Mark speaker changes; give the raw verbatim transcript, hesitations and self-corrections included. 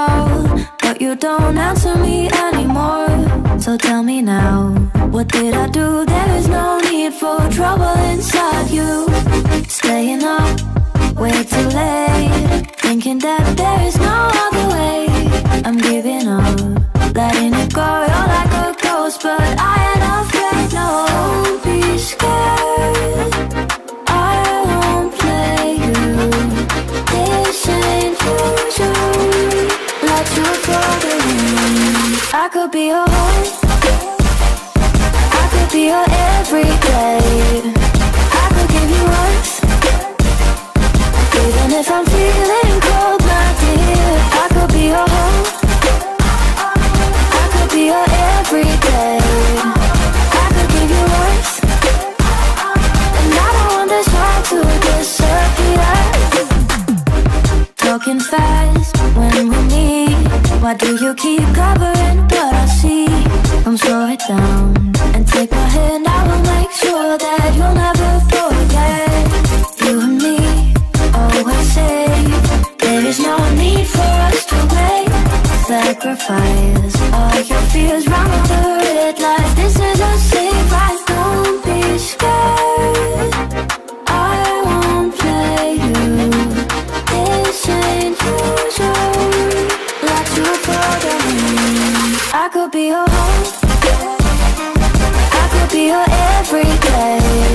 Speaker 1: call, but you don't answer me anymore. So tell me now, what did I do? There is no need for trouble inside you. Staying up way too late, thinking that there is no other way. I'm giving up, letting it go. You're like a ghost, but I ain't afraid. No, don't be scared, I won't play you. This ain't usual, let you throw the ring. I could be your home, I could be your everyday. I could give you warmth, even if I'm feeling cold, my dear. I could be your home, I could be your everyday. I could give you warmth, and I don't want this heart to disappear. Talking fast when we meet, why do you keep covering what I see? Come slow it down and take my hand. I will make sure that you'll never forget. You and me, always safe. There is no need for us to wait. Sacrifice all your fears, round the red light. This is a safe ride. Don't be scared, I won't play you. This ain't usual, let you throw the ring. I could be your home, I could be your everyday.